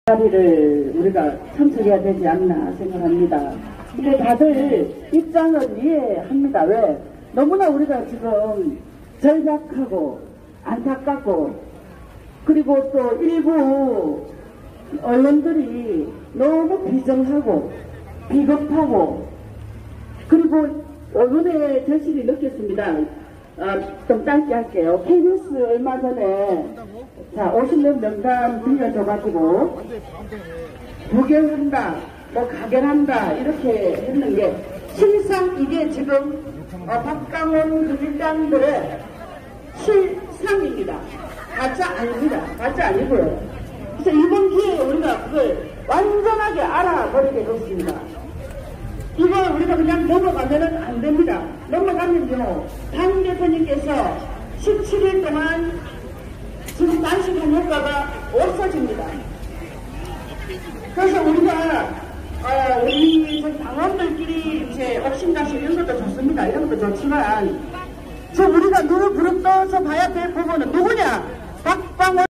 자리를 우리가 참석해야 되지 않나 생각합니다. 근데 다들 입장을 이해합니다. 왜? 너무나 우리가 지금 절박하고 안타깝고 그리고 또 일부 언론들이 너무 비정하고 비겁하고 그리고 언론의 절실히 느꼈습니다. 좀 짧게 할게요. KBS 얼마 전에 50년 명단 빌려줘가지고 부결한다, 뭐 가결한다 이렇게 했는 게 실상 이게 지금 박강원 일당들의 실상입니다. 가짜 아닙니다. 가짜 아니고요. 그래서 이번 기회에 우리가 그걸 완전하게 알아버리게 됐습니다. 이거 우리가 그냥 넘어가면은 안 됩니다. 넘어가면요, 당 대표님께서 17일 동안 지금 단식한 효과가 없어집니다. 그래서 우리가, 우리 당원들끼리 이제 옥신각신 이런 것도 좋습니다. 이런 것도 좋지만, 우리가 눈을 부릅떠서 봐야 될 부분은 누구냐? 박광원